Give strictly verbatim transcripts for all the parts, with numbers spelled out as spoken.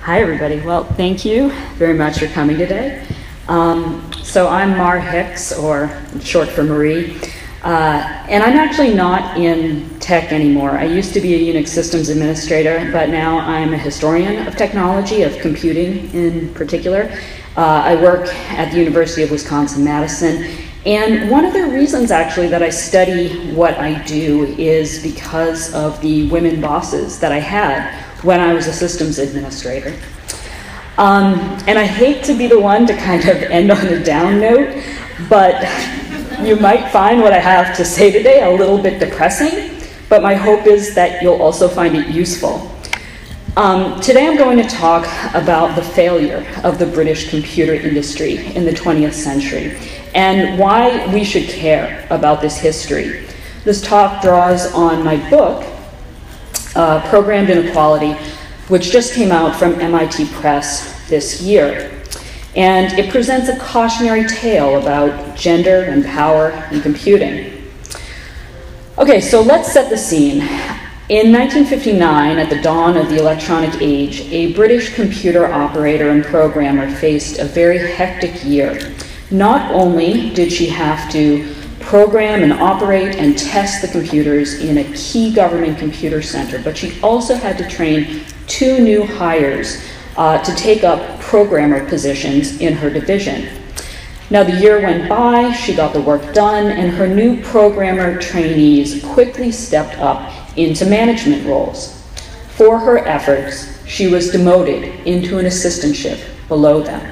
Hi, everybody. Well, thank you very much for coming today. Um, so I'm Mar Hicks, or short for Marie, uh, and I'm actually not in tech anymore. I used to be a Unix systems administrator, but now I'm a historian of technology, of computing in particular. Uh, I work at the University of Wisconsin-Madison, and one of the reasons actually that I study what I do is because of the women bosses that I had when I was a systems administrator. Um, and I hate to be the one to kind of end on a down note, but you might find what I have to say today a little bit depressing, but my hope is that you'll also find it useful. Um, today I'm going to talk about the failure of the British computer industry in the twentieth century and why we should care about this history. This talk draws on my book, Uh, Programmed Inequality, which just came out from M I T Press this year. And it presents a cautionary tale about gender and power in computing. Okay, so let's set the scene. In nineteen fifty-nine, at the dawn of the electronic age, a British computer operator and programmer faced a very hectic year. Not only did she have to program and operate and test the computers in a key government computer center, but she also had to train two new hires uh, to take up programmer positions in her division. Now the year went by, she got the work done, and her new programmer trainees quickly stepped up into management roles. For her efforts, she was demoted into an assistantship below them.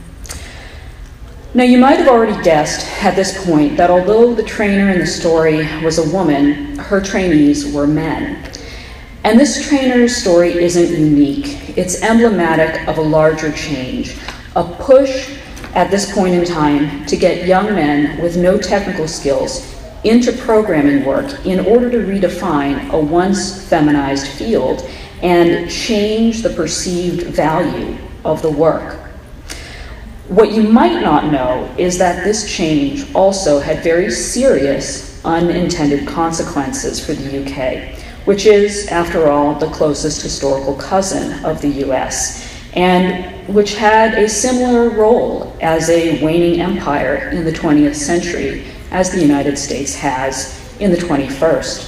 Now, you might have already guessed at this point that although the trainer in the story was a woman, her trainees were men. And this trainer's story isn't unique. It's emblematic of a larger change, a push at this point in time to get young men with no technical skills into programming work in order to redefine a once feminized field and change the perceived value of the work. What you might not know is that this change also had very serious unintended consequences for the U K, which is, after all, the closest historical cousin of the U S, and which had a similar role as a waning empire in the twentieth century as the United States has in the twenty-first.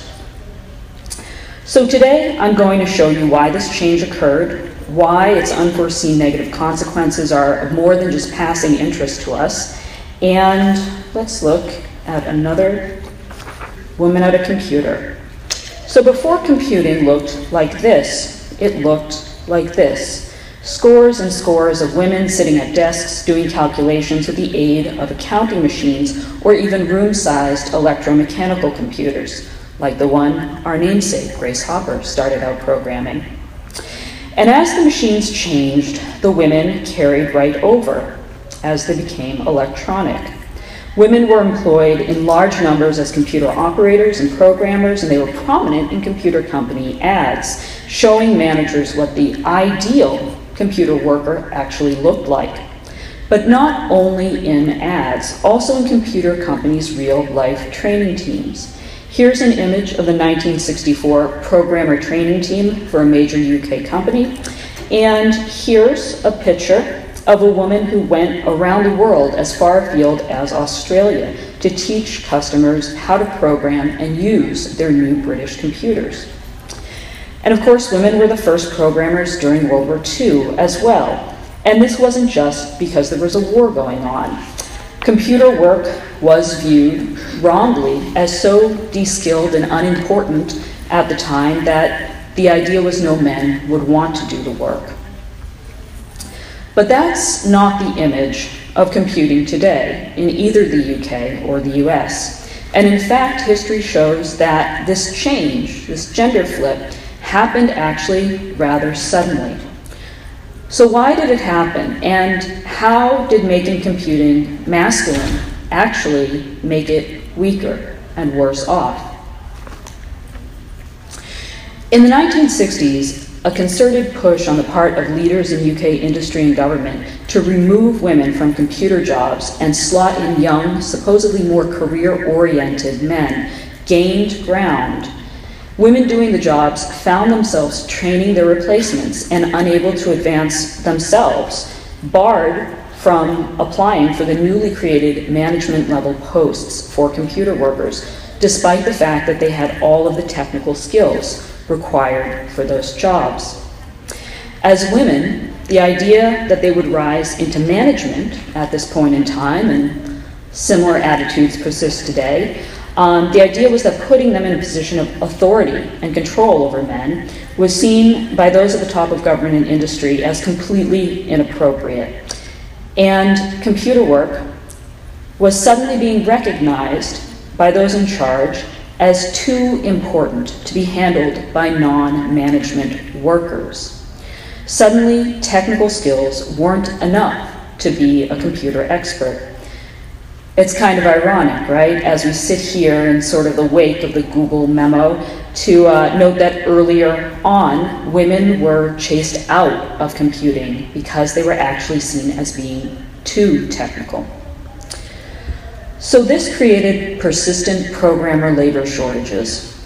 So today, I'm going to show you why this change occurred, why its unforeseen negative consequences are of more than just passing interest to us, and let's look at another woman at a computer. So before computing looked like this, it looked like this. Scores and scores of women sitting at desks doing calculations with the aid of accounting machines or even room-sized electromechanical computers, like the one our namesake, Grace Hopper, started out programming. And as the machines changed, the women carried right over as they became electronic. Women were employed in large numbers as computer operators and programmers, and they were prominent in computer company ads, showing managers what the ideal computer worker actually looked like. But not only in ads, also in computer companies' real-life training teams. Here's an image of the nineteen sixty-four programmer training team for a major U K company. And here's a picture of a woman who went around the world as far afield as Australia to teach customers how to program and use their new British computers. And of course, women were the first programmers during World War Two as well. And this wasn't just because there was a war going on. Computer work was viewed wrongly as so de-skilled and unimportant at the time that the idea was no men would want to do the work. But that's not the image of computing today in either the U K or the U S. And in fact, history shows that this change, this gender flip, happened actually rather suddenly. So why did it happen, and how did making computing masculine actually make it weaker and worse off? In the nineteen sixties, a concerted push on the part of leaders in U K industry and government to remove women from computer jobs and slot in young, supposedly more career-oriented men gained ground Women doing the jobs found themselves training their replacements and unable to advance themselves, barred from applying for the newly created management level posts for computer workers, despite the fact that they had all of the technical skills required for those jobs. As women, the idea that they would rise into management at this point in time, and similar attitudes persist today, Um, the idea was that putting them in a position of authority and control over men was seen by those at the top of government and industry as completely inappropriate. And computer work was suddenly being recognized by those in charge as too important to be handled by non-management workers. Suddenly, technical skills weren't enough to be a computer expert. It's kind of ironic, right, as we sit here in sort of the wake of the Google memo, to uh, note that earlier on, women were chased out of computing because they were actually seen as being too technical. So this created persistent programmer labor shortages.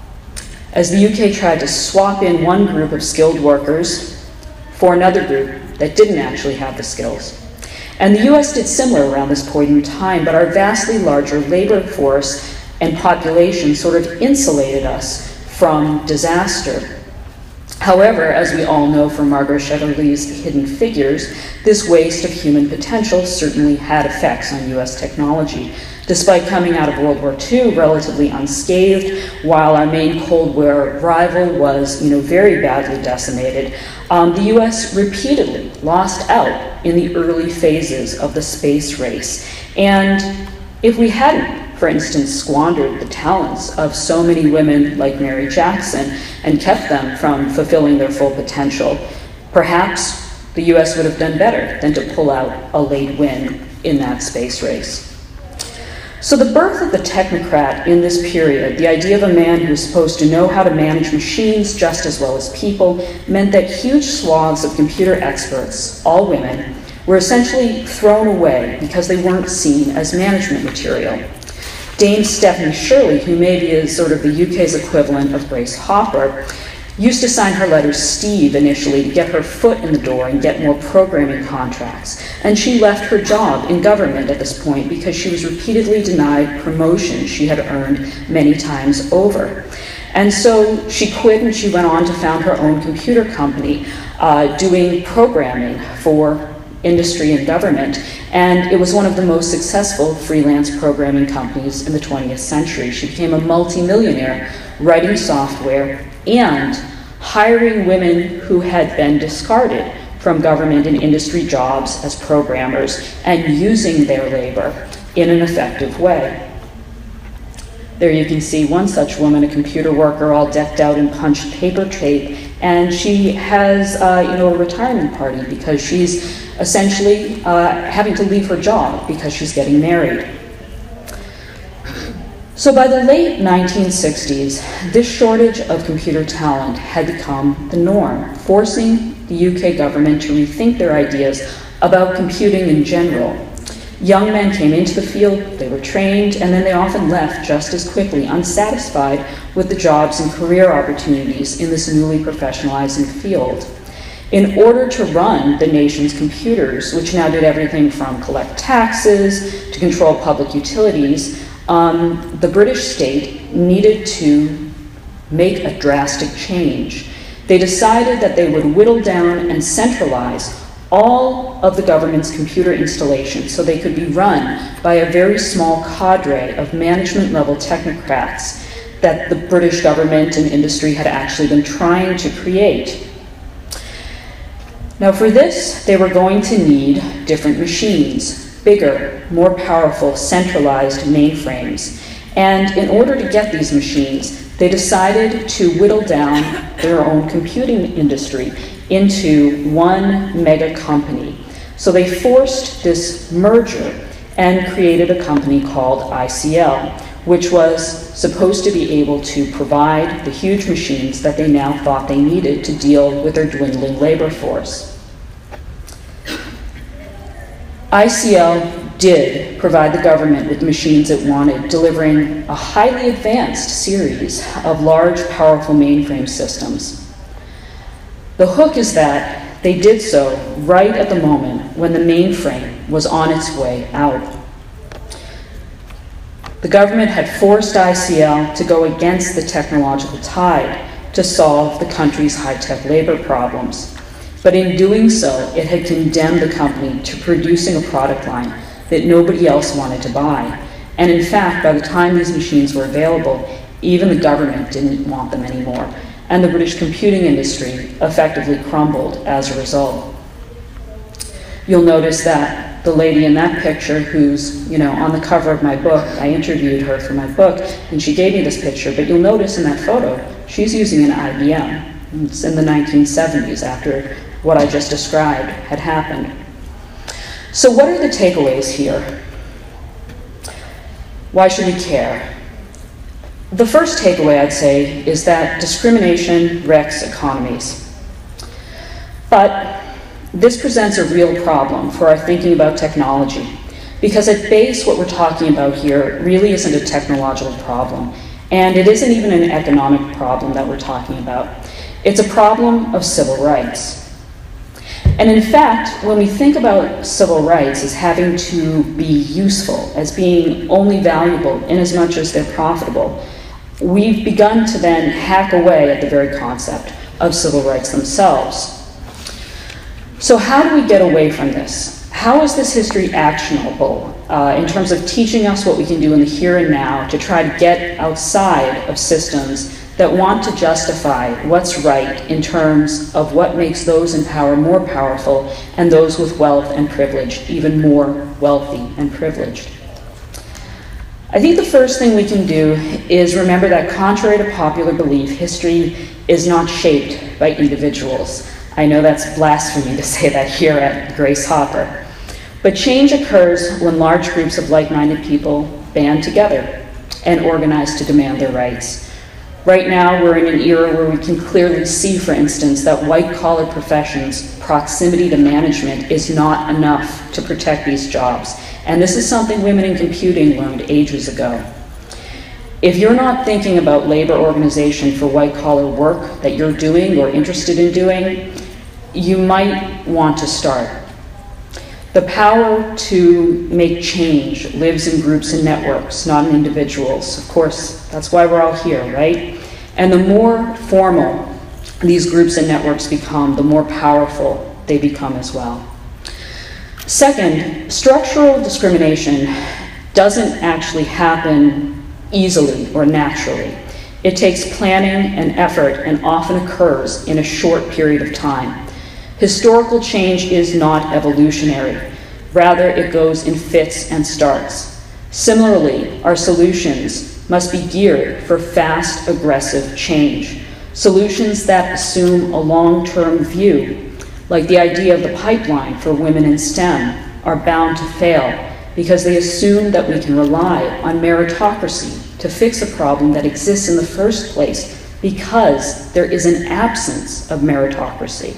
As the U K tried to swap in one group of skilled workers for another group that didn't actually have the skills. And the U S did similar around this point in time, but our vastly larger labor force and population sort of insulated us from disaster. However, as we all know from Margaret Shetterly's Hidden Figures, this waste of human potential certainly had effects on U S technology. Despite coming out of World War Two relatively unscathed, while our main Cold War rival was, you know, very badly decimated, um, the U S repeatedly lost out in the early phases of the space race. And if we hadn't, for instance, squandered the talents of so many women like Mary Jackson and kept them from fulfilling their full potential, perhaps the U S would have done better than to pull out a late win in that space race. So the birth of the technocrat in this period, the idea of a man who was supposed to know how to manage machines just as well as people, meant that huge swaths of computer experts, all women, were essentially thrown away because they weren't seen as management material. Dame Stephanie Shirley, who maybe is sort of the U K's equivalent of Grace Hopper, used to sign her letters Steve initially to get her foot in the door and get more programming contracts. And she left her job in government at this point because she was repeatedly denied promotion she had earned many times over. And so she quit and she went on to found her own computer company, uh, doing programming for industry and government. And it was one of the most successful freelance programming companies in the twentieth century. She became a multimillionaire writing software and hiring women who had been discarded from government and industry jobs as programmers and using their labor in an effective way. There you can see one such woman, a computer worker, all decked out in punched paper tape, and she has uh, you know, a retirement party because she's essentially uh, having to leave her job because she's getting married. So by the late nineteen sixties, this shortage of computer talent had become the norm, forcing the U K government to rethink their ideas about computing in general. Young men came into the field, they were trained, and then they often left just as quickly, unsatisfied with the jobs and career opportunities in this newly professionalizing field. In order to run the nation's computers, which now did everything from collect taxes to control public utilities, Um, the British state needed to make a drastic change. They decided that they would whittle down and centralize all of the government's computer installations so they could be run by a very small cadre of management-level technocrats that the British government and industry had actually been trying to create. Now for this, they were going to need different machines, bigger, more powerful, centralized mainframes. And in order to get these machines, they decided to whittle down their own computing industry into one mega company. So they forced this merger and created a company called I C L, which was supposed to be able to provide the huge machines that they now thought they needed to deal with their dwindling labor force. I C L did provide the government with the machines it wanted, delivering a highly advanced series of large, powerful mainframe systems. The hook is that they did so right at the moment when the mainframe was on its way out. The government had forced I C L to go against the technological tide to solve the country's high-tech labor problems. But in doing so, it had condemned the company to producing a product line that nobody else wanted to buy. And in fact, by the time these machines were available, even the government didn't want them anymore. And the British computing industry effectively crumbled as a result. You'll notice that the lady in that picture who's, you know, on the cover of my book, I interviewed her for my book, and she gave me this picture, but you'll notice in that photo, she's using an I B M. It's in the nineteen seventies, after what I just described had happened. So what are the takeaways here? Why should we care? The first takeaway, I'd say, is that discrimination wrecks economies. But this presents a real problem for our thinking about technology, because at base, what we're talking about here really isn't a technological problem, and it isn't even an economic problem that we're talking about. It's a problem of civil rights. And in fact, when we think about civil rights as having to be useful, as being only valuable in as much as they're profitable, we've begun to then hack away at the very concept of civil rights themselves. So how do we get away from this? How is this history actionable uh, in terms of teaching us what we can do in the here and now to try to get outside of systems that want to justify what's right in terms of what makes those in power more powerful and those with wealth and privilege even more wealthy and privileged? I think the first thing we can do is remember that contrary to popular belief, history is not shaped by individuals. I know that's blasphemy to say that here at Grace Hopper. But change occurs when large groups of like-minded people band together and organize to demand their rights. Right now, we're in an era where we can clearly see, for instance, that white-collar professions' proximity to management is not enough to protect these jobs. And this is something women in computing learned ages ago. If you're not thinking about labor organization for white-collar work that you're doing or interested in doing, you might want to start. The power to make change lives in groups and networks, not in individuals. Of course, that's why we're all here, right? And the more formal these groups and networks become, the more powerful they become as well. Second, structural discrimination doesn't actually happen easily or naturally. It takes planning and effort and often occurs in a short period of time. Historical change is not evolutionary. Rather, it goes in fits and starts. Similarly, our solutions must be geared for fast, aggressive change. Solutions that assume a long-term view, like the idea of the pipeline for women in STEM, are bound to fail because they assume that we can rely on meritocracy to fix a problem that exists in the first place because there is an absence of meritocracy.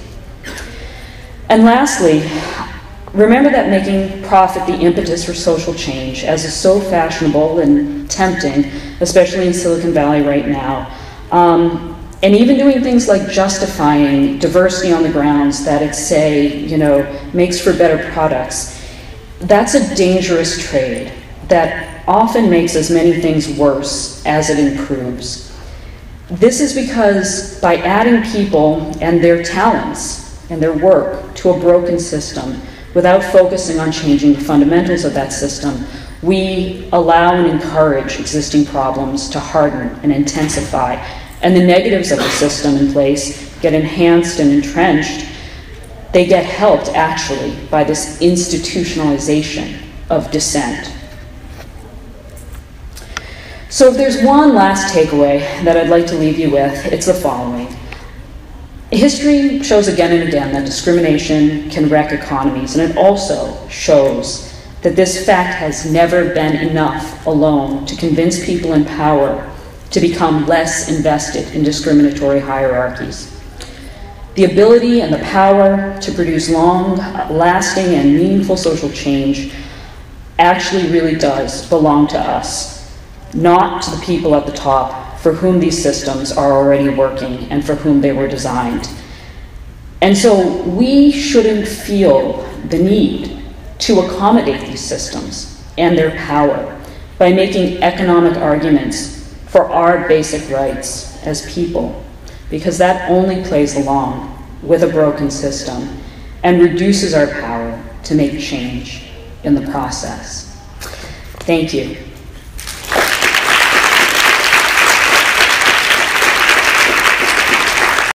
And lastly, remember that making profit the impetus for social change, as is so fashionable and tempting, especially in Silicon Valley right now, um, and even doing things like justifying diversity on the grounds that it, say, you know, makes for better products, that's a dangerous trade that often makes as many things worse as it improves. This is because by adding people and their talents and their work to a broken system without focusing on changing the fundamentals of that system, we allow and encourage existing problems to harden and intensify, and the negatives of the system in place get enhanced and entrenched. They get helped, actually, by this institutionalization of dissent. So if there's one last takeaway that I'd like to leave you with, it's the following. History shows again and again that discrimination can wreck economies, and it also shows that this fact has never been enough alone to convince people in power to become less invested in discriminatory hierarchies. The ability and the power to produce long-lasting and meaningful social change actually really does belong to us, not to the people at the top for whom these systems are already working and for whom they were designed. And so we shouldn't feel the need to accommodate these systems and their power by making economic arguments for our basic rights as people, because that only plays along with a broken system and reduces our power to make change in the process. Thank you.